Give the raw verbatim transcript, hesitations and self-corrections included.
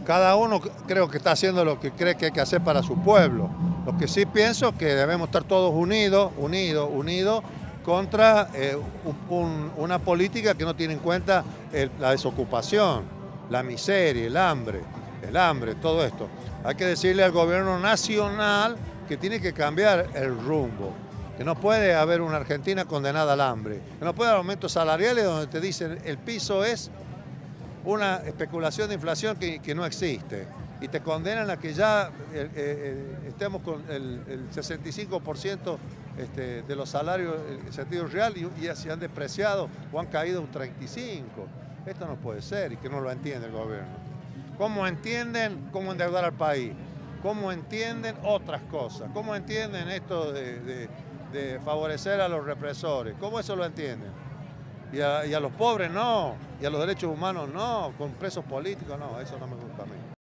Cada uno creo que está haciendo lo que cree que hay que hacer para su pueblo. Lo que sí pienso es que debemos estar todos unidos, unidos, unidos contra eh, un, una política que no tiene en cuenta el, la desocupación, la miseria, el hambre, el hambre, todo esto. Hay que decirle al gobierno nacional que tiene que cambiar el rumbo, que no puede haber una Argentina condenada al hambre, que no puede haber aumentos salariales donde te dicen el piso es una especulación de inflación que, que no existe y te condenan a que ya eh, eh, estemos con el, el sesenta y cinco por ciento este, de los salarios en sentido real y, y se han despreciado o han caído un treinta y cinco por ciento. Esto no puede ser y que no lo entiende el gobierno. ¿Cómo entienden cómo endeudar al país? ¿Cómo entienden otras cosas? ¿Cómo entienden esto de, de, de favorecer a los represores? ¿Cómo eso lo entienden? Y a, y a los pobres no, y a los derechos humanos no, con presos políticos no, eso no me gusta a mí.